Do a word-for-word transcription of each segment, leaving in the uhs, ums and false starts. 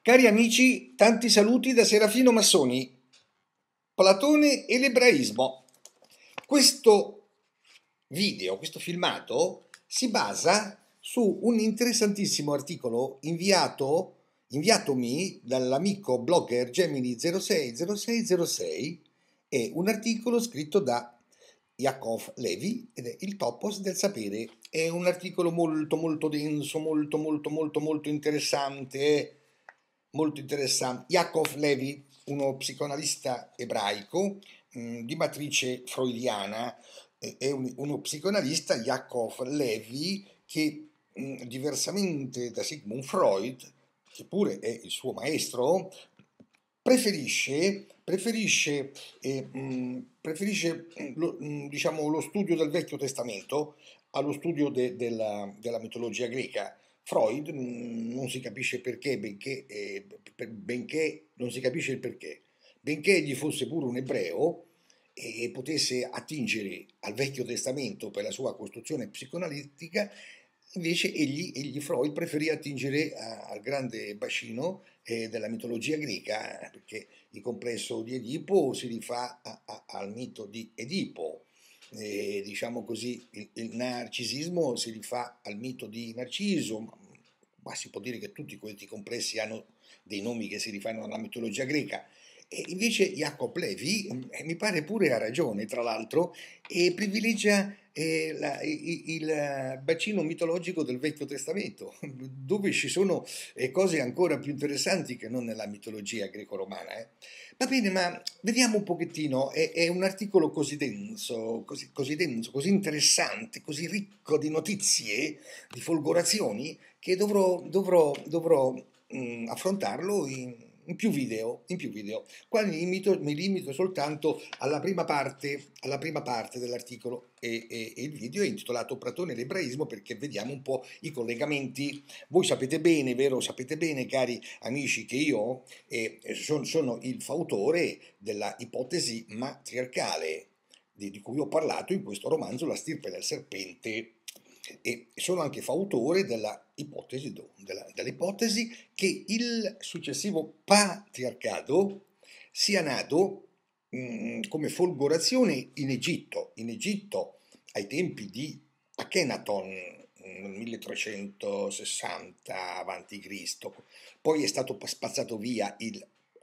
Cari amici, tanti saluti da Serafino Massoni. Platone e l'ebraismo. Questo video, questo filmato, si basa su un interessantissimo articolo inviato, inviatomi dall'amico blogger Gemini zero sei zero sei zero sei, è un articolo scritto da Yaakov Levi ed è il Topos del sapere. È un articolo molto molto denso, molto molto molto molto interessante, molto interessante. Yaakov Levi, uno psicoanalista ebraico mh, di matrice freudiana, eh, è un, uno psicoanalista, Yaakov Levi, che mh, diversamente da Sigmund Freud, che pure è il suo maestro, preferisce, preferisce, eh, mh, preferisce lo, mh, diciamo, lo studio del Vecchio Testamento allo studio de, della, della mitologia greca. Freud mh, non si capisce perché, benché, eh, per, benché non si capisce il perché, benché egli fosse pure un ebreo e potesse attingere al Vecchio Testamento per la sua costruzione psicoanalitica, invece egli, egli Freud preferì attingere a, al grande bacino eh, della mitologia greca, perché il complesso di Edipo si rifà a, a, al mito di Edipo. Eh, diciamo così, il, il narcisismo si rifà al mito di Narciso, ma, ma si può dire che tutti questi complessi hanno dei nomi che si rifanno alla mitologia greca. E invece Jacob Levi, eh, mi pare pure ha ragione, tra l'altro, e privilegia eh, la, il, il bacino mitologico del Vecchio Testamento, dove ci sono eh, cose ancora più interessanti che non nella mitologia greco-romana. Eh. Va bene, ma vediamo un pochettino, è, è un articolo così denso, così, così denso, così interessante, così ricco di notizie, di folgorazioni, che dovrò, dovrò, dovrò mh, affrontarlo in in più video, in più video. Qua mi limito, mi limito soltanto alla prima parte, alla prima parte dell'articolo e, e, e il video è intitolato Platone e l'ebraismo, perché vediamo un po' i collegamenti. Voi sapete bene, vero? Sapete bene, cari amici, che io eh, son, sono il fautore della ipotesi matriarcale di, di cui ho parlato in questo romanzo La stirpe del serpente, e sono anche fautore della ipotesi, della, dell'ipotesi che il successivo patriarcato sia nato mh, come folgorazione in Egitto, in Egitto ai tempi di Akhenaton nel milletrecentosessanta avanti Cristo, poi è stato spazzato via il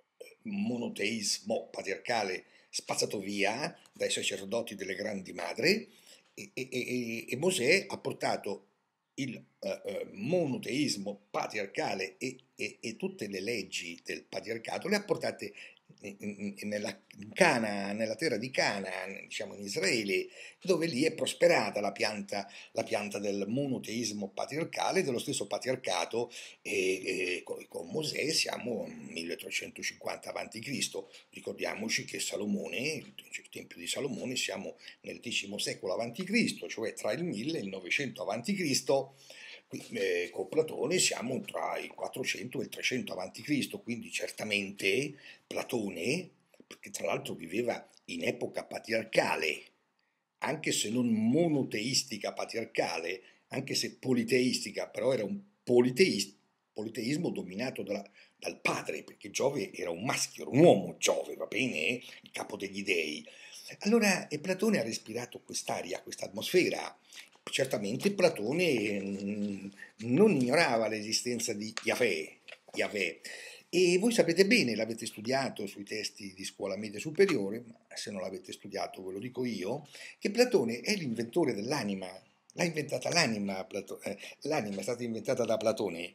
monoteismo patriarcale, spazzato via dai sacerdoti delle grandi madri, e, e, e, e Mosè ha portato il uh, monoteismo patriarcale e, e, e tutte le leggi del patriarcato, le ha portate nella, Cana, nella terra di Canaan, diciamo in Israele, dove lì è prosperata la pianta, la pianta del monoteismo patriarcale, dello stesso patriarcato, e, e con, con Mosè siamo nel milletrecentocinquanta avanti Cristo. Ricordiamoci che Salomone, il, il Tempio di Salomone, siamo nel X secolo avanti Cristo, cioè tra il mille e il novecento avanti Cristo. Eh, con Platone siamo tra il quattrocento e il trecento avanti Cristo, quindi certamente Platone, perché tra l'altro viveva in epoca patriarcale, anche se non monoteistica patriarcale, anche se politeistica, però era un politeis- politeismo dominato da, dal padre, perché Giove era un maschio, era un uomo Giove, va bene? Il capo degli dei. Allora e Platone ha respirato quest'aria, questa atmosfera. Certamente Platone mh, non ignorava l'esistenza di Yahweh, Yahweh. E voi sapete bene, l'avete studiato sui testi di scuola media superiore, ma se non l'avete studiato ve lo dico io, che Platone è l'inventore dell'anima. L'ha inventata l'anima, Plato- eh, l'anima è stata inventata da Platone.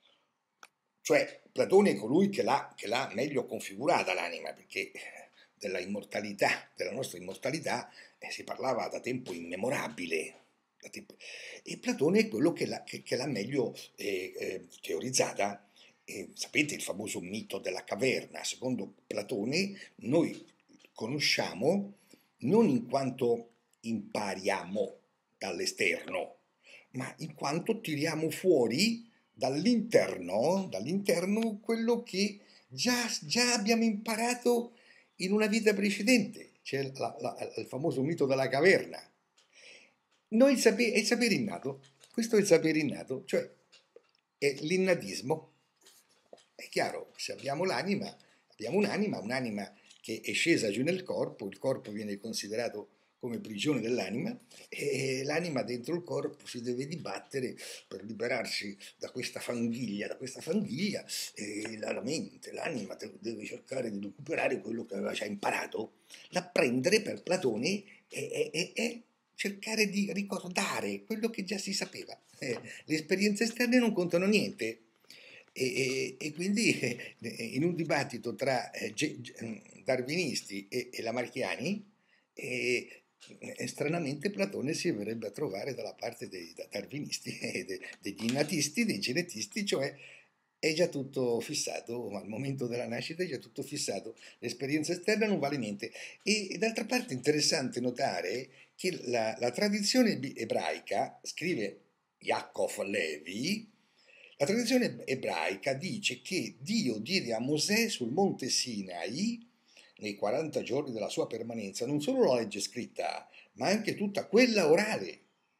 Cioè Platone è colui che l'ha, che l'ha meglio configurata l'anima, perché della immortalità, della nostra immortalità, eh, si parlava da tempo immemorabile. Da tempo. E Platone è quello che l'ha, che, che l'ha meglio eh, eh, teorizzata. E sapete il famoso mito della caverna? Secondo Platone noi conosciamo non in quanto impariamo dall'esterno, ma in quanto tiriamo fuori dall'interno, dall'interno quello che già, già abbiamo imparato in una vita precedente. C'è la, la, il famoso mito della caverna. Noi il sapere, è il sapere innato, questo è il sapere innato, cioè è l'innatismo. È chiaro, se abbiamo l'anima, abbiamo un'anima, un'anima che è scesa giù nel corpo, il corpo viene considerato come prigione dell'anima e l'anima dentro il corpo si deve dibattere per liberarsi da questa fanghiglia, da questa fanghiglia e la mente, l'anima deve cercare di recuperare quello che aveva già imparato, l'apprendere per Platone e, e, e cercare di ricordare quello che già si sapeva. Eh, le esperienze esterne non contano niente. E, e, e quindi eh, in un dibattito tra eh, darwinisti e, e lamarchiani eh, eh, stranamente Platone si verrebbe a trovare dalla parte dei darwinisti, eh, de, degli innatisti, dei genetisti, cioè è già tutto fissato, al momento della nascita è già tutto fissato, l'esperienza esterna non vale niente. E, e d'altra parte è interessante notare che la, la tradizione ebraica, scrive Yaakov Levi, la tradizione ebraica dice che Dio diede a Mosè sul monte Sinai, nei quaranta giorni della sua permanenza, non solo la legge scritta, ma anche tutta quella orale.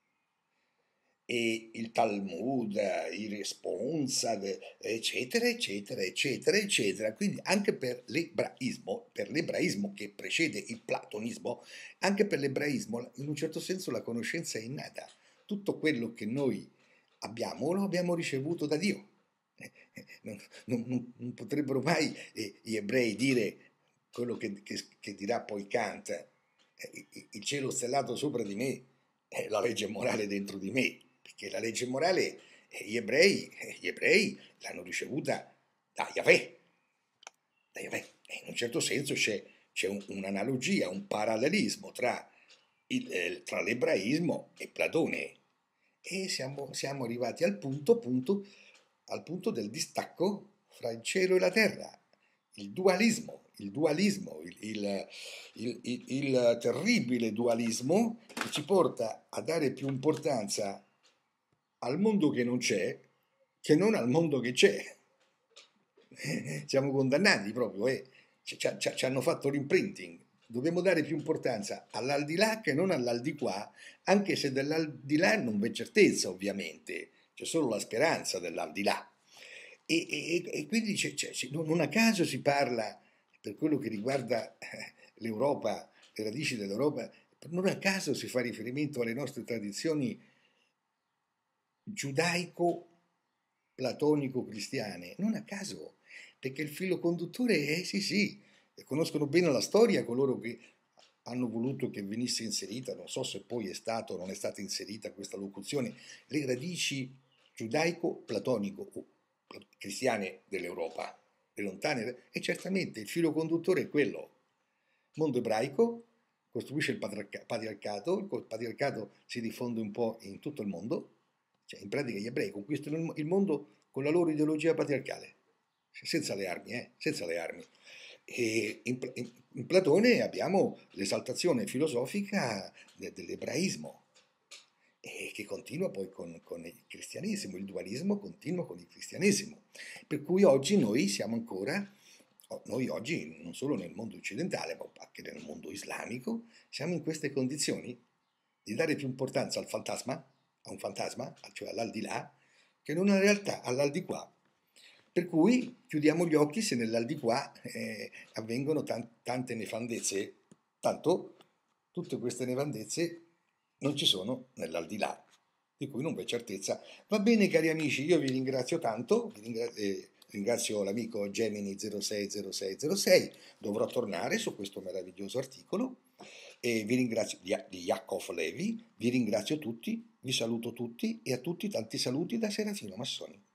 E il Talmud, i Responsa, eccetera, eccetera, eccetera, eccetera. Quindi anche per l'ebraismo, per l'ebraismo che precede il platonismo, anche per l'ebraismo, in un certo senso la conoscenza è innata. Tutto quello che noi abbiamo lo abbiamo ricevuto da Dio. Non, non, non potrebbero mai eh, gli ebrei dire quello che, che, che dirà poi Kant, eh, il cielo stellato sopra di me è la legge morale dentro di me, perché la legge morale eh, gli, ebrei, eh, gli ebrei l'hanno ricevuta da Yahweh, da Yahweh. E in un certo senso c'è, c'è un, un'analogia, un parallelismo tra, il, eh, tra l'ebraismo e Platone. E siamo, siamo arrivati al punto, punto, al punto del distacco fra il cielo e la terra, il dualismo, il dualismo, il, il, il, il, il terribile dualismo che ci porta a dare più importanza al mondo che non c'è che non al mondo che c'è. Siamo condannati proprio, eh. ci, ci, ci hanno fatto l'imprinting. Dobbiamo dare più importanza all'aldilà che non all'aldiquà, anche se dell'aldilà non v'è certezza, ovviamente, c'è solo la speranza dell'aldilà. E, e, e quindi c'è, c'è, non a caso si parla, per quello che riguarda l'Europa, le radici dell'Europa, non a caso si fa riferimento alle nostre tradizioni giudaico-platonico-cristiane, non a caso, perché il filo conduttore è sì sì, conoscono bene la storia coloro che hanno voluto che venisse inserita, non so se poi è stato o non è stata inserita questa locuzione, le radici giudaico-platonico o cristiane dell'Europa, le lontane, e certamente il filo conduttore è quello. Mondo ebraico costruisce il patriarcato, il patriarcato si diffonde un po' in tutto il mondo, cioè in pratica gli ebrei conquistano il mondo con la loro ideologia patriarcale, senza le armi, eh, senza le armi. E in, in, in Platone abbiamo l'esaltazione filosofica de, dell'ebraismo, e che continua poi con, con il cristianesimo, il dualismo continua con il cristianesimo, per cui oggi noi siamo ancora, noi oggi non solo nel mondo occidentale, ma anche nel mondo islamico, siamo in queste condizioni di dare più importanza al fantasma, a un fantasma, cioè all'aldilà, che non in realtà all'aldiquà. Per cui chiudiamo gli occhi se nell'aldiquà eh, avvengono tan- tante nefandezze, tanto tutte queste nefandezze non ci sono nell'aldilà, di cui non v'è certezza. Va bene cari amici, io vi ringrazio tanto, vi ringrazio, eh, ringrazio l'amico Gemini zero sei zero sei zero sei, dovrò tornare su questo meraviglioso articolo, e vi ringrazio di, di Yaakov Levi, vi ringrazio tutti, vi saluto tutti e a tutti tanti saluti da Serafino Massoni.